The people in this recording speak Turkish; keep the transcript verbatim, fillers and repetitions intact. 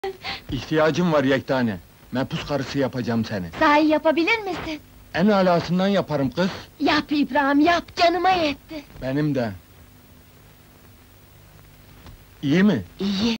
İhtiyacım var Yektane. Mepus karısı yapacağım seni. Sahi yapabilir misin? En alasından yaparım kız. Yap İbrahim, yap, canıma yetti. Benim de. İyi mi? İyi.